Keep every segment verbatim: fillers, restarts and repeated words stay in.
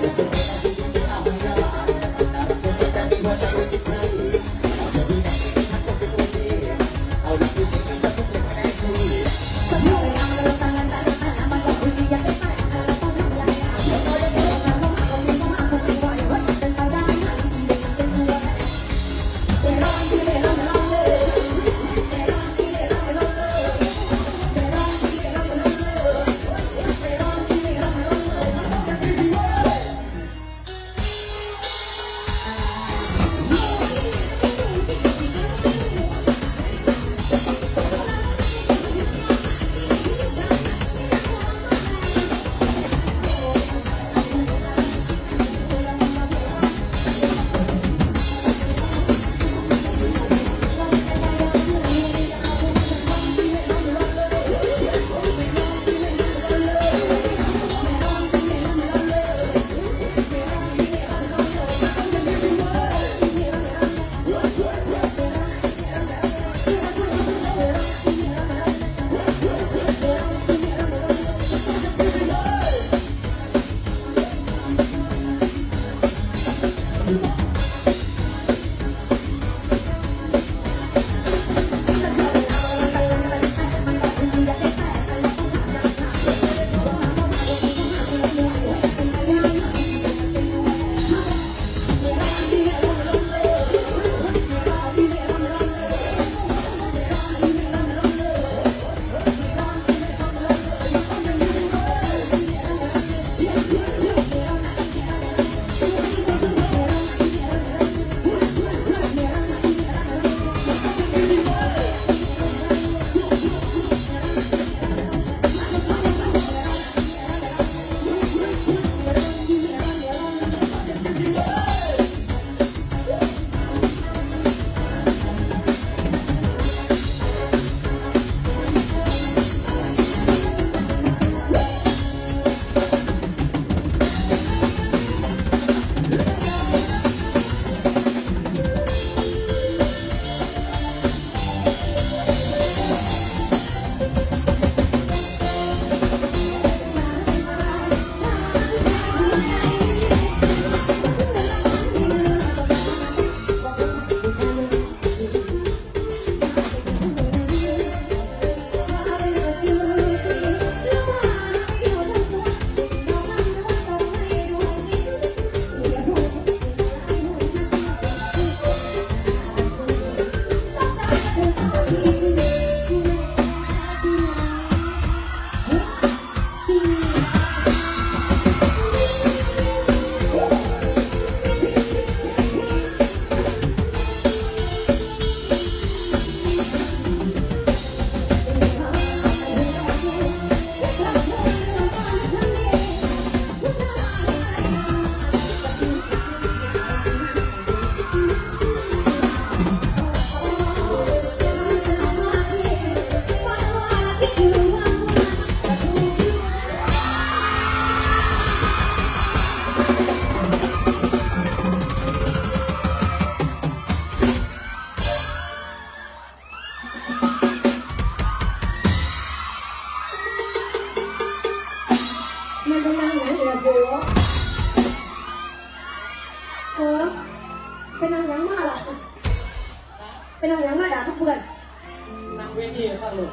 เป็นนางยังมาล่ะเป็นนางยังมาด่าทุกเพื่อนนางเวทีครับลูก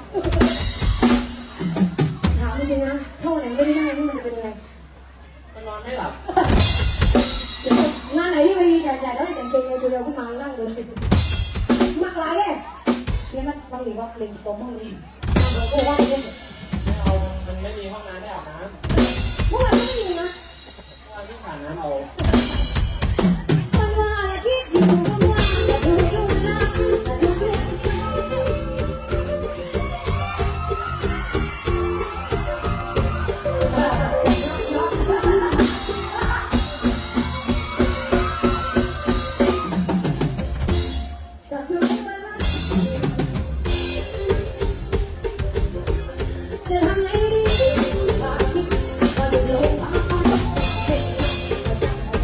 ถามจริงนะเท่าไหร่ไม่ได้ได้นี่มันจะเป็นยังไงมันนอนไม่หลับงานไหนที่ไม่มีแฉะๆแล้วแต่งเกงในตัวเดียวขึ้นมานั่งดูเลยมากหลายเลยเนี่ยมันบางทีว่าเล่นตัวมั่งนี่เราก็ว่าเล่นไม่เอามันไม่มีห้องน้ำไม่อาบน้ำเมื่อวานไม่มีนะเมื่อวานที่ผ่านน้ำเอาเ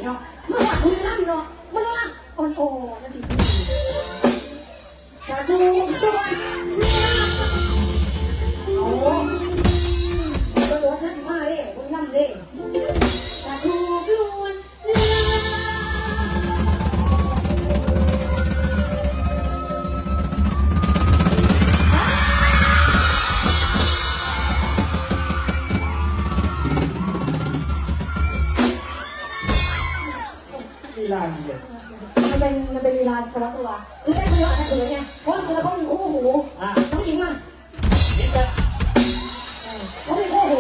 เนาะมาหวัดมือนั่นเนาะมาดูนั่นโอ้โหนั่นสิจะดูตัวโอ้ตัวตัวนั่นมาเลยมือนั่นเลยจะดูดูลีลาดีเลยมันเป็นมันเป็นลีลาสวัสดิ์ตัวคือได้ตัวอะไรตัวเนี่ยเพราะตัวเขามีคู่หูน้องจริงมั้ยนิดเดียวเขามีคู่หู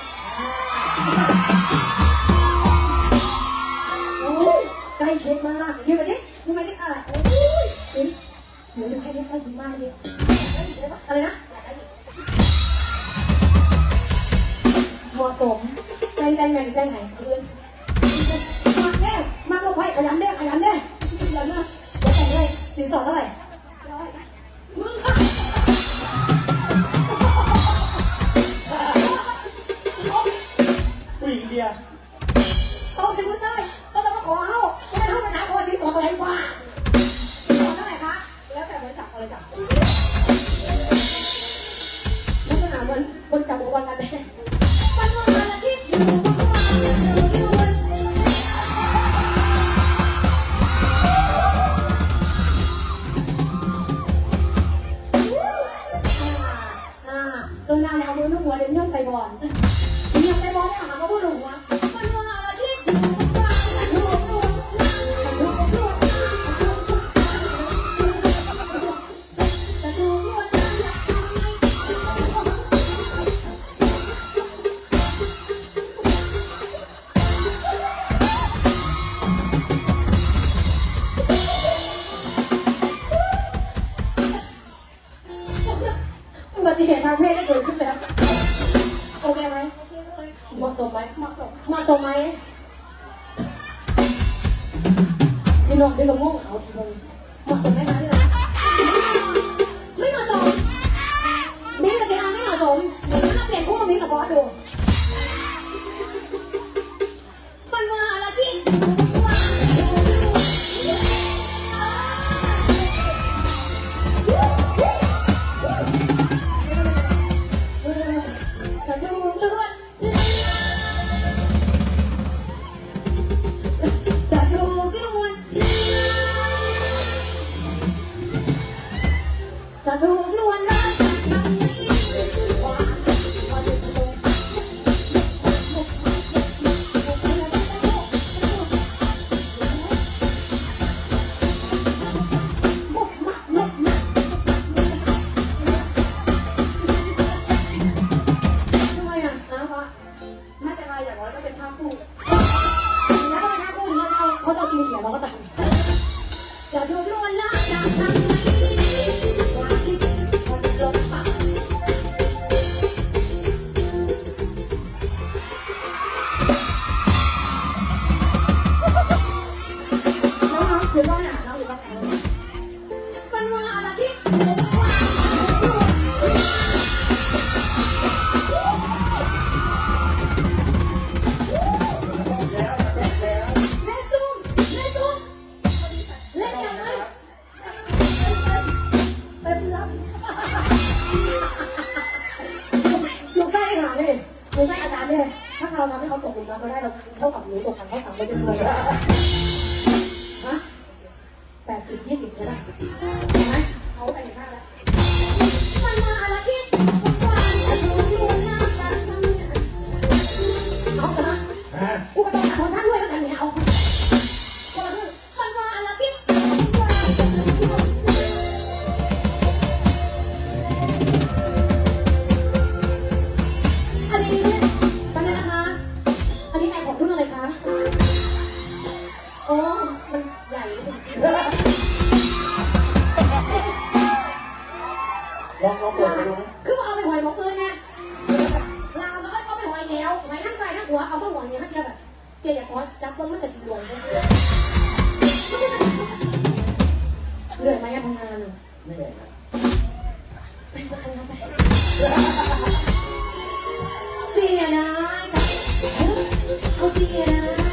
โอ้ยใกล้ชิดมากยืนไปดิยืนไปดิอ่ะโอ้ยเดี๋ยวเดี๋ยวให้เรียกใกล้ชิดมากดิอะไรนะเหมาะสมใจใจไหนใจไหนเพื่อนมาแน่มาลงไปขยันแน่ขยันแน่ขยันนะเดี๋ยวแต่งเลยสินสอดเท่าไหร่มึงผู้หญิงเดียวโตถึงไม่ใช่ก็ต้องมาขอเขาไม่ได้เขาไปถามว่าสินสอดอะไรวะสินสอดเท่าไหร่คะแล้วแต่บริษัทอะไรจับแล้วก็ถามวันบริษัทบอกวันอะไรวันวันอาทิตย์อยู่ตรงนั้นเอามือลูกหัวเดี๋ยวเนี่ยใส่บอลเนี่ยใส่บอลเนี่ยหาเขาพูดหนูวะมันว่าอะไรที่ดูดูดูดูจะดูดูอุบัติเหตุทางเพศได้เกิดขึ้นแล้วโอเคไหมเหมาะสมไหมเหมาะสมเหมาะสมไหมพี่น้องพี่กระมุ่งเอาทีนึงเหมาะสมไหมคะที่รักไม่เหมาะสมมิ้นกับเจ๊อาไม่เหมาะสมถ้าเปลี่ยนคู่กับมิ้นกับบอสดูมันมาอะไรที่จะดูเลือดจะดูเลือดจะดูเลือดแล้วทำไม่ได้ว่าว่าจะดูมุกมักมุกมักทำไมอ่ะนะคะไม่เป็นไรอย่างน้อยก็เป็นท่าคู่แล้วก็เป็นท่าคู่แล้วเขาเขาจะกินเขียนเราก็ตัดจะดูล้วนละจะทำไมว่าที่คนลงปากน้องๆถือก้อนหนาน้องถือก้อนหนามันว่าอะไรที่หนูใช่อาจารย์เนี่ยถ้าเราทำให้เขาตกหลุมรักเราได้เราเท่ากับหนูตกขันเขาสั่งไปจนรวยฮะแปดสิบยี่สิบใช่ไหมเห็นไหมเขาไปเห็นหน้าแล้วมันมาอะไรที่วันจะดูดูหน้าตาเอาแต่นะกูก็ต้องหาคนท่านด้วยแล้วกันเนี่ยเอาคนละครึ่งมันมาอะไรที่อันนี้ตอนนี้นะคะอันนี้ไหนของรุ่นอะไรคะโอ้มันใหญ่ลองลองเปิดดูไหมคือเอาไปหอยหมกปืนไงลาวมันก็เอาไปหอยเหนียวหอยทั้งใส่ทั้งหัวเอาไปหอยเหนียวทั้งเดียวแบบเกลี่ยขอจับต้นมันจะติดลงเหนื่อยไหมทำงานไม่เหนื่อยครับไปไปไปเสียนะเอาเสียนะ